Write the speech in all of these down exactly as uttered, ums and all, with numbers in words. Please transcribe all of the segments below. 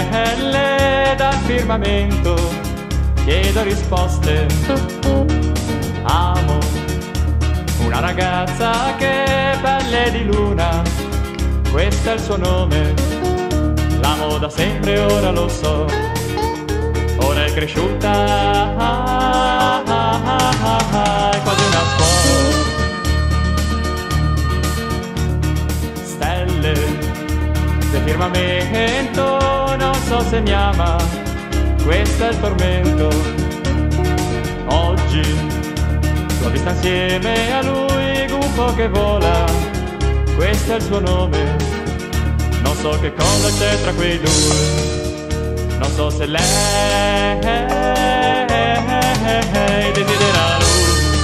stelle dal firmamento chiedo risposte. Amo una ragazza che è pelle di luna, questo è il suo nome, l'amo da sempre, ora lo so, ora è cresciuta, ah, ah, ah, ah, ah, è quasi una scuola. Stelle del firmamento, non so se mi ama, questo è il tormento. Oggi l'ho vista insieme a lui, gufo che vola, questo è il suo nome, non so che cosa c'è tra quei due, non so se lei desidera lui.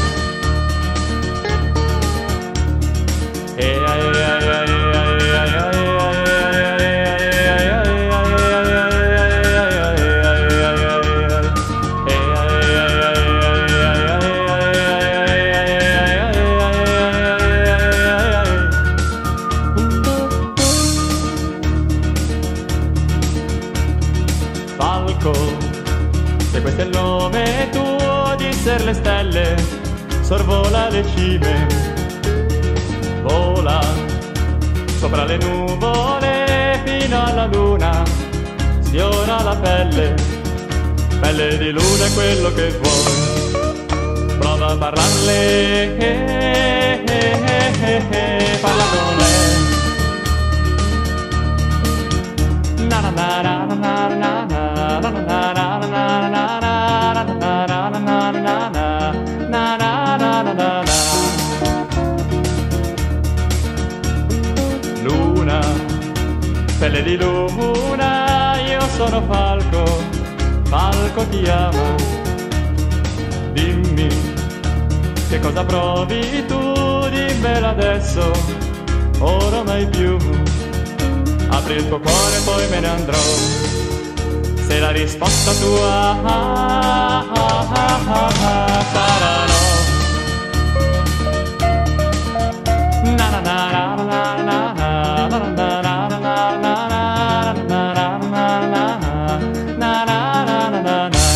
E ai ai ai ai ai ai se questo è il nome tuo, disser le stelle, sorvola le cime, vola sopra le nuvole fino alla luna, sfiora la pelle, pelle di luna è quello che vuoi, prova a parlarle, eh, eh, eh, eh, eh, parla con lei. Na na na na na na na na na na. Luna, pelle di luna, io sono falco, falco ti amo. Dimmi che cosa provi tu, dimmelo adesso, ora mai più. Apri il tuo cuore e poi me ne andrò, se la risposta tua ah, ah, ah, ah, ah, sarà no. Na na na na na na na na na na na na.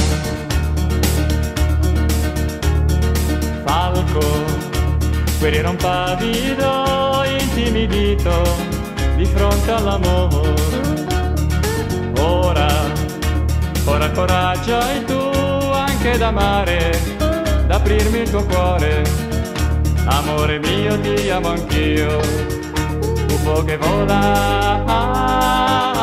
Falco, guerriero un pavido intimidito di fronte all'amore, ora, ora coraggio hai tu anche d'amare, d'aprirmi il tuo cuore, amore mio ti amo anch'io, un po' che vola.